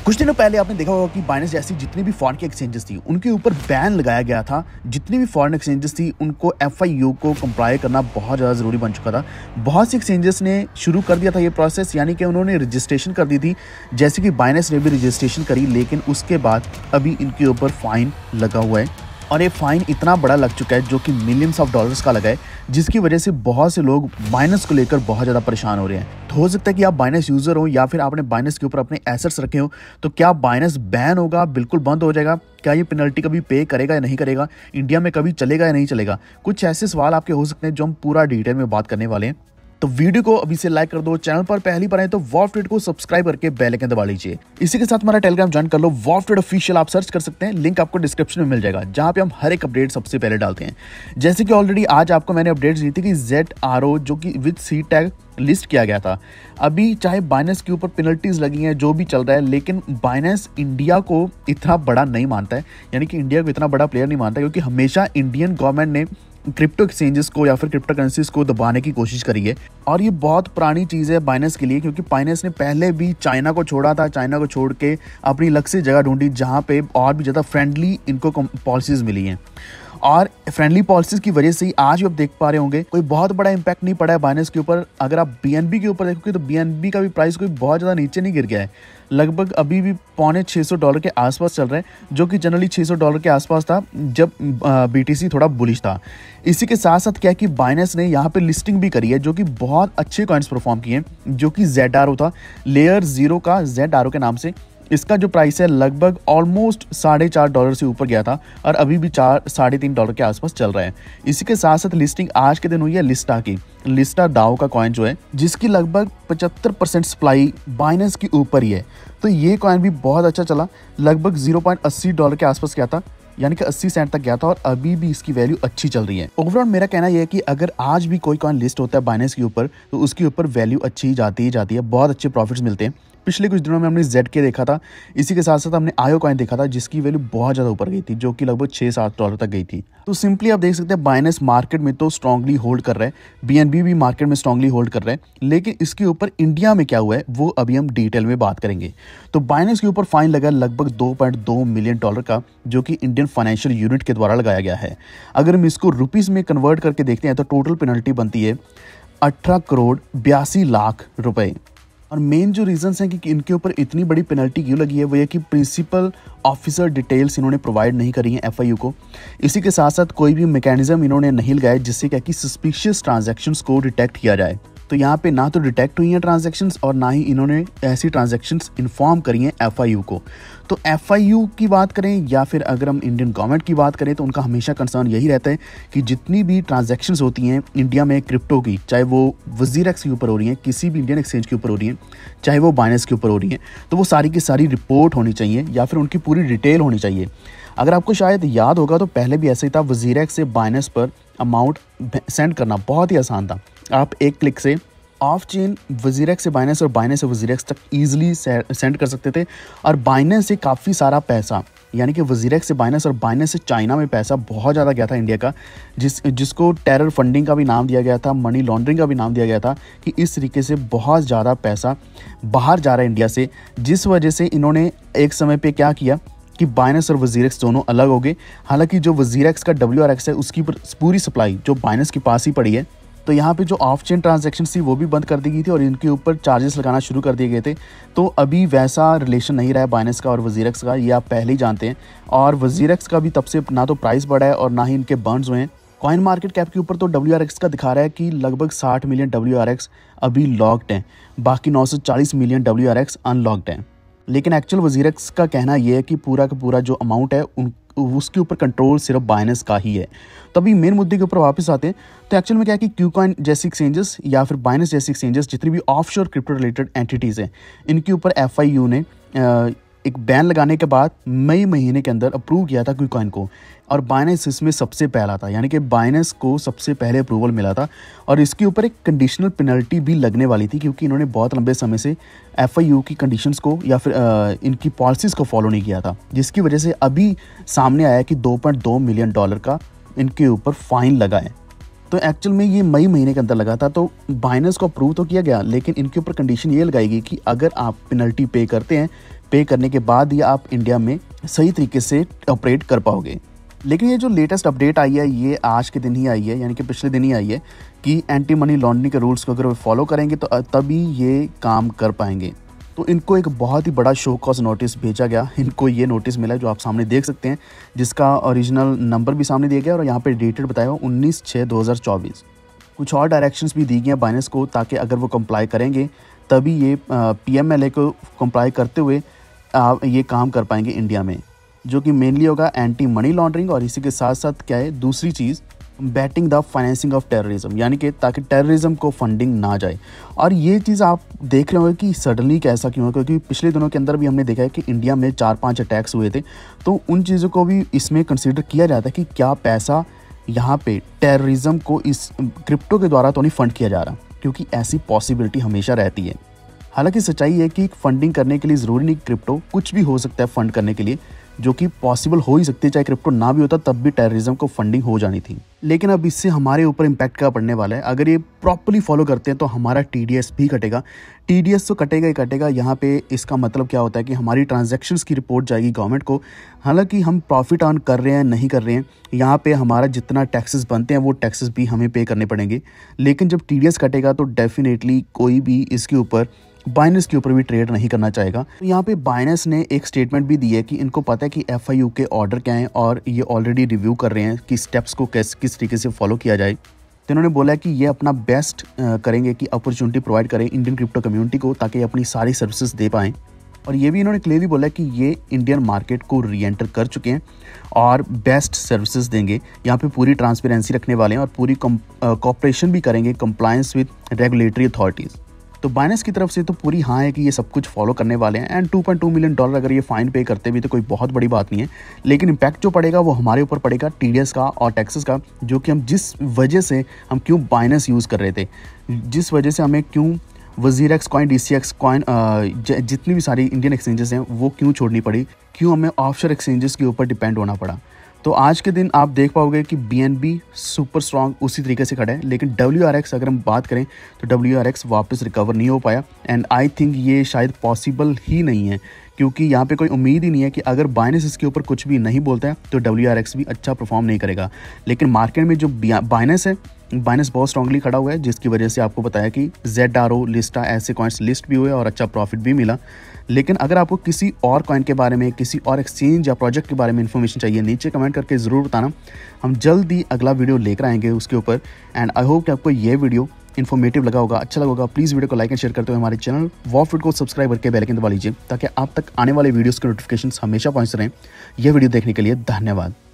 कुछ दिनों पहले आपने देखा होगा कि बाइनेंस जैसी जितनी भी फॉरेन की एक्सचेंजेस थी उनके ऊपर बैन लगाया गया था। जितनी भी फॉरेन एक्सचेंजेस थी उनको FIU को कंप्लाई करना बहुत ज़्यादा ज़रूरी बन चुका था। बहुत सी एक्सचेंजेस ने शुरू कर दिया था ये प्रोसेस, यानी कि उन्होंने रजिस्ट्रेशन कर दी थी, जैसे कि बाइनेंस ने भी रजिस्ट्रेशन करी, लेकिन उसके बाद अभी इनके ऊपर फ़ाइन लगा हुआ है और ये फ़ाइन इतना बड़ा लग चुका है जो कि मिलियंस ऑफ डॉलर्स का लगा है, जिसकी वजह से बहुत से लोग बाइनेंस को लेकर बहुत ज़्यादा परेशान हो रहे हैं। तो हो सकता है कि आप बाइनेंस यूज़र हो या फिर आपने बाइनेंस के ऊपर अपने एसेट्स रखे हो, तो क्या बाइनेंस बैन होगा, बिल्कुल बंद हो जाएगा? क्या ये पेनल्टी कभी पे करेगा या नहीं करेगा? इंडिया में कभी चलेगा या नहीं चलेगा? कुछ ऐसे सवाल आपके हो सकते हैं जो हम पूरा डिटेल में बात करने वाले हैं। तो वीडियो को अभी से लाइक कर दो, चैनल पर पहली बार आए तो वॉल्फ ट्रेड को सब्सक्राइब करके बेल आइकन दबा लीजिए। इसी के साथ हमारा टेलीग्राम ज्वाइन कर लो, वॉल्फ ट्रेड ऑफिशियल आप सर्च कर सकते हैं, लिंक आपको डिस्क्रिप्शन में मिल जाएगा, जहां पे हम हर एक अपडेट सबसे पहले डालते हैं। जैसे कि ऑलरेडी आज आपको मैंने अपडेट दी थी कि ZRO जो कि विद सी टैग लिस्ट किया गया था। अभी चाहे बाइनेंस के ऊपर पेनल्टीज लगी हैं, जो भी चल रहा है, लेकिन बाइनेंस इंडिया को इतना बड़ा नहीं मानता है, यानी कि इंडिया को इतना बड़ा प्लेयर नहीं मानता, क्योंकि हमेशा इंडियन गवर्नमेंट ने क्रिप्टो एक्सचेंजेस को या फिर क्रिप्टो करेंसीज को दबाने की कोशिश करी है। और ये बहुत पुरानी चीज़ है बाइनेंस के लिए, क्योंकि बाइनेंस ने पहले भी चाइना को छोड़ा था, चाइना को छोड़ के अपनी अलग से जगह ढूंढी जहाँ पे और भी ज़्यादा फ्रेंडली इनको पॉलिसीज़ मिली हैं। और फ्रेंडली पॉलिसीज़ की वजह से ही आज भी आप देख पा रहे होंगे कोई बहुत बड़ा इंपैक्ट नहीं पड़ा है बाइनेंस के ऊपर। अगर आप BNB के ऊपर देखोगे तो BNB का भी प्राइस कोई बहुत ज़्यादा नीचे नहीं गिर गया है, लगभग अभी भी $650 के आसपास चल रहा है, जो कि जनरली $600 के आसपास था जब BTC थोड़ा बुलिश था। इसी के साथ साथ क्या है कि बाइनेंस ने यहाँ पे लिस्टिंग भी करी है, जो कि बहुत अच्छे कॉइन्स परफॉर्म किए हैं, जो कि ZRO था, लेयर 0 का ZRO के नाम से। इसका जो प्राइस है लगभग ऑलमोस्ट $4.5 से ऊपर गया था और अभी भी $3.5 के आसपास चल रहा है। इसी के साथ साथ लिस्टिंग आज के दिन हुई है लिस्टा की, लिस्टा DAO का कॉइन जो है, जिसकी लगभग 75% सप्लाई बाइनेंस के ऊपर ही है। तो ये कॉइन भी बहुत अच्छा चला, लगभग $0.80 के आसपास गया था, यानी कि 80 सेंट तक गया था, और अभी भी इसकी वैल्यू अच्छी चल रही है। ओवरऑल मेरा कहना यह है कि अगर आज भी कोई कॉइन लिस्ट होता है बाइनेंस के ऊपर तो उसके ऊपर वैल्यू अच्छी ही जाती है, बहुत अच्छे प्रॉफिट्स मिलते हैं। पिछले कुछ दिनों में हमने ZK देखा था, इसी के साथ साथ हमने IO कॉइन देखा था, जिसकी वैल्यू बहुत ज़्यादा ऊपर गई थी, जो कि लगभग $6-7 तक गई थी। तो सिंपली आप देख सकते हैं बाइनेंस मार्केट में तो स्ट्रांगली होल्ड कर रहा है, BNB भी मार्केट में स्ट्रांगली होल्ड कर रहा है, लेकिन इसके ऊपर इंडिया में क्या हुआ है वो अभी हम डिटेल में बात करेंगे। तो बाइनेंस के ऊपर फाइन लगा लगभग $2.2 मिलियन का, जो कि इंडियन फाइनेंशियल यूनिट के द्वारा लगाया गया है। अगर हम इसको रुपीज़ में कन्वर्ट करके देखते हैं तो टोटल पेनल्टी बनती है 18,82,00,000 रुपए। और मेन जो रीजंस हैं कि इनके ऊपर इतनी बड़ी पेनल्टी क्यों लगी है वो ये कि प्रिंसिपल ऑफिसर डिटेल्स इन्होंने प्रोवाइड नहीं करी हैं FIU को। इसी के साथ साथ कोई भी मैकेनिज्म इन्होंने नहीं लगाया जिससे क्या कि सस्पिशियस ट्रांजैक्शंस को डिटेक्ट किया जाए। तो यहाँ पे ना तो डिटेक्ट हुई हैं ट्रांजैक्शंस और ना ही इन्होंने ऐसी ट्रांजैक्शंस इन्फॉर्म करी हैं FIU को। तो FIU की बात करें या फिर अगर हम इंडियन गवर्नमेंट की बात करें तो उनका हमेशा कंसर्न यही रहता है कि जितनी भी ट्रांजैक्शंस होती हैं इंडिया में क्रिप्टो की, चाहे वो WZIRX के ऊपर हो रही हैं, किसी भी इंडियन एक्सचेंज के ऊपर हो रही हैं, चाहे वो बाइनेंस के ऊपर हो रही हैं, तो वो सारी की सारी रिपोर्ट होनी चाहिए या फिर उनकी पूरी डिटेल होनी चाहिए। अगर आपको शायद याद होगा तो पहले भी ऐसे ही था, WZIRX से बाइनेंस पर अमाउंट सेंड करना बहुत ही आसान था। आप एक क्लिक से ऑफ चेन WZIRX से बाइनेंस और बाइनेंस से WZIRX तक ईजिली सेंड कर सकते थे, और बाइनेंस से काफ़ी सारा पैसा, यानी कि WZIRX से बाइनेंस और बाइनेंस से चाइना में पैसा बहुत ज़्यादा गया था इंडिया का, जिसको टेरर फंडिंग का भी नाम दिया गया था, मनी लॉन्ड्रिंग का भी नाम दिया गया था, कि इस तरीके से बहुत ज़्यादा पैसा बाहर जा रहा है इंडिया से। जिस वजह से इन्होंने एक समय पर क्या किया कि बाइनेंस और WZIRX दोनों अलग हो गए। हालांकि जो WZIRX का WRX है उसकी पूरी सप्लाई जो बाइनेंस के पास ही पड़ी है, तो यहाँ पे जो ऑफ चेन ट्रांजैक्शन थी वो भी बंद कर दी गई थी और इनके ऊपर चार्जेस लगाना शुरू कर दिए गए थे। तो अभी वैसा रिलेशन नहीं रहा है बाइनेंस का और WZIRX का, ये आप पहले ही जानते हैं। और WZIRX का भी तब से ना तो प्राइस बढ़ा है और ना ही इनके बर्न्स हुए हैं। कॉइन मार्केट कैप के ऊपर तो WRX का दिखा रहा है कि लगभग 60 मिलियन WRX अभी लॉक्ड हैं, बाकी 940 मिलियन WRX अनलॉक्ड हैं। लेकिन एक्चुअल WZIRX का कहना यह है कि पूरा का पूरा जो अमाउंट है उसके ऊपर कंट्रोल सिर्फ बाइनेंस का ही है। तो अभी मेन मुद्दे के ऊपर वापस आते हैं। तो एक्चुअल में क्या है कि क्यूकॉइन जैसी एक्सचेंजेस या फिर बाइनेंस जैसी एक्सचेंजेस, जितनी भी ऑफशोर क्रिप्टो रिलेटेड एंटिटीज़ हैं, इनके ऊपर FIU ने एक बैन लगाने के बाद मई महीने के अंदर अप्रूव किया था क्यूकॉइन को, और बाइनेंस इसमें सबसे पहला था, यानी कि बाइनेंस को सबसे पहले अप्रूवल मिला था। और इसके ऊपर एक कंडीशनल पेनल्टी भी लगने वाली थी, क्योंकि इन्होंने बहुत लंबे समय से FIU की कंडीशंस को या फिर इनकी पॉलिसीज़ को फॉलो नहीं किया था, जिसकी वजह से अभी सामने आया कि $2.2 मिलियन का इनके ऊपर फाइन लगा है। तो एक्चुअल में ये मई महीने के अंदर लगा था। तो बाइनेंस को अप्रूव तो किया गया, लेकिन इनके ऊपर कंडीशन ये लगाई गई कि अगर आप पेनल्टी पे करते हैं पे करने के बाद ही आप इंडिया में सही तरीके से ऑपरेट कर पाओगे। लेकिन ये जो लेटेस्ट अपडेट आई है ये आज के दिन ही आई है, यानी कि पिछले दिन ही आई है कि एंटी मनी लॉन्ड्रिंग के रूल्स को अगर वो फॉलो करेंगे तो तभी ये काम कर पाएंगे। तो इनको एक बहुत ही बड़ा शो कॉज नोटिस भेजा गया। इनको ये नोटिस मिला जो आप सामने देख सकते हैं, जिसका ओरिजिनल नंबर भी सामने दिया गया और यहाँ पे डेटेड बताया हुआ 19/6/2024। कुछ और डायरेक्शंस भी दी गई हैं बाइनेंस को, ताकि अगर वो कंप्लाई करेंगे तभी ये PMLA को कंप्लाई करते हुए ये काम कर पाएंगे इंडिया में, जो कि मेनली होगा एंटी मनी लॉन्ड्रिंग। और इसी के साथ साथ क्या है दूसरी चीज़, batting the financing of terrorism, यानी कि ताकि टेररिज्म को फंडिंग ना जाए। और ये चीज़ आप देख रहे होंगे कि सडनली कैसा क्यों है, क्योंकि पिछले दिनों के अंदर भी हमने देखा है कि इंडिया में 4-5 अटैक्स हुए थे। तो उन चीज़ों को भी इसमें कंसिडर किया जाता है कि क्या पैसा यहाँ पे टेररिज्म को इस क्रिप्टो के द्वारा तो नहीं फंड किया जा रहा, क्योंकि ऐसी पॉसिबिलिटी हमेशा रहती है। हालांकि सच्चाई है कि फंडिंग करने के लिए ज़रूरी नहीं क्रिप्टो, कुछ भी हो सकता है फंड करने के लिए, जो कि पॉसिबल हो ही सकती है। चाहे क्रिप्टो ना भी होता तब भी टेररिज्म को फंडिंग हो जानी थी। लेकिन अब इससे हमारे ऊपर इम्पैक्ट क्या पड़ने वाला है, अगर ये प्रॉपर्ली फॉलो करते हैं तो हमारा TDS भी कटेगा। TDS तो कटेगा ही कटेगा। यहाँ पे इसका मतलब क्या होता है कि हमारी ट्रांजैक्शंस की रिपोर्ट जाएगी गवर्नमेंट को। हालांकि हम प्रॉफिट अर्न कर रहे हैं नहीं कर रहे हैं, यहाँ पे हमारा जितना टैक्सेस बनते हैं वो टैक्सेस भी हमें पे करने पड़ेंगे। लेकिन जब TDS कटेगा तो डेफिनेटली कोई भी इसके ऊपर बाइनेंस के ऊपर भी ट्रेड नहीं करना चाहेगा। तो यहाँ पे बाइनेंस ने एक स्टेटमेंट भी दी है कि इनको पता है कि FIU के ऑर्डर क्या हैं और ये ऑलरेडी रिव्यू कर रहे हैं कि स्टेप्स को किस तरीके से फॉलो किया जाए। तो इन्होंने बोला है कि ये अपना बेस्ट करेंगे कि अपॉर्चुनिटी प्रोवाइड करें इंडियन क्रिप्टो कम्युनिटी को, ताकि अपनी सारी सर्विसेज दे पाएँ। और ये भी इन्होंने क्लियरली बोला है कि ये इंडियन मार्केट को री एंटर कर चुके हैं और बेस्ट सर्विसेज देंगे। यहाँ पे पूरी ट्रांसपेरेंसी रखने वाले हैं और पूरी कॉपरेशन भी करेंगे कंप्लायंस विद रेगुलेटरी अथॉरिटीज़। तो बाइनेंस की तरफ से तो पूरी हाँ है कि ये सब कुछ फॉलो करने वाले हैं। एंड $2.2 मिलियन अगर ये फाइन पे करते भी तो कोई बहुत बड़ी बात नहीं है। लेकिन इम्पैक्ट जो पड़ेगा वो हमारे ऊपर पड़ेगा TDS का और टैक्सेस का, जो कि हम जिस वजह से हम क्यों बाइनेंस यूज़ कर रहे थे, जिस वजह से हमें क्यों WZirX कॉइन, DCX कॉइन, जितनी भी सारी इंडियन एक्सचेंजेस हैं वो क्यों छोड़नी पड़ी, क्यों हमें ऑफशोर एक्सचेंजेस के ऊपर डिपेंड होना पड़ा। तो आज के दिन आप देख पाओगे कि BNB सुपर स्ट्रॉन्ग उसी तरीके से खड़ा है। लेकिन WRX अगर हम बात करें तो WRX वापस रिकवर नहीं हो पाया। एंड आई थिंक ये शायद पॉसिबल ही नहीं है, क्योंकि यहाँ पे कोई उम्मीद ही नहीं है कि अगर बाइनेंस इसके ऊपर कुछ भी नहीं बोलता है तो WRX भी अच्छा परफॉर्म नहीं करेगा। लेकिन मार्केट में जो बाइनेंस है, बाइनेंस बहुत स्ट्रांगली खड़ा हुआ है, जिसकी वजह से आपको बताया कि ZRO, लिस्टा ऐसे कॉइन्स लिस्ट भी हुए और अच्छा प्रॉफिट भी मिला। लेकिन अगर आपको किसी और कॉइन के बारे में, किसी और एक्सचेंज या प्रोजेक्ट के बारे में इन्फॉर्मेशन चाहिए, नीचे कमेंट करके ज़रूर बताना। हम जल्द ही अगला वीडियो लेकर आएंगे उसके ऊपर। एंड आई होप कि आपको ये वीडियो इन्फॉर्मेटिव लगा होगा, अच्छा लगा होगा। प्लीज़ वीडियो को लाइक एंड शेयर करते हुए हमारे चैनल वॉफिट को सब्सक्राइब करके बेल आइकन दबा लीजिए, ताकि आप तक आने वाले वीडियोज़ के नोटिफिकेशन हमेशा पहुँच रहें। यह वीडियो देखने के लिए धन्यवाद।